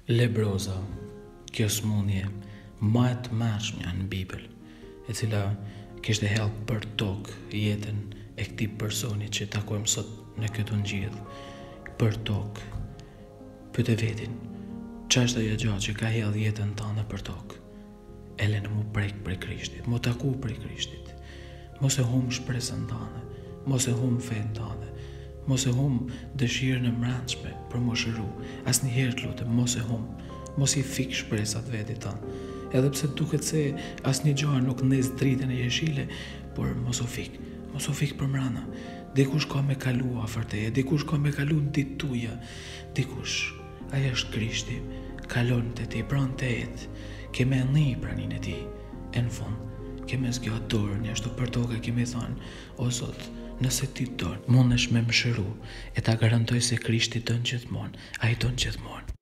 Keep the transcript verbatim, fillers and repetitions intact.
Lebroza, kjo smunje ma e të mërshmja në Bibël, e cila kishte help për tokë jetën e këtij personi që takojmë sot në këtë ngjidh. Për tokë. Pyete vetin, ç'është ajo gjë që ka hedhë jetën tënde për tokë? E le në mu prek prej Krishtit, mu taku prej Krishtit. Mos e hum shpresën tënde, mos e hum fen tënde, mos e hum dëshirën e mbrëmshme për mu shëru. Asnjëherë të lutem, mos e hum, mos i fik shpresat vetit tënd. Edhe pse duket se asnjë gjë nuk ndez dritën e jeshile, por mos u fik, mos u fik për mrena. Dikush ka me kalu afër teje, dikush ka me kalu në ditë tuja, dikush, ai është Krishti, kalon te ti, pranë tejet, ke me një pranin e ti, e në fund, ke me zgjat dorën, ashtu për tokë kemi thënë, o Zot, nëse ti don, mundesh me më shëru, e ta garantoj se Krishti don gjithmonë, ai don gjithmonë.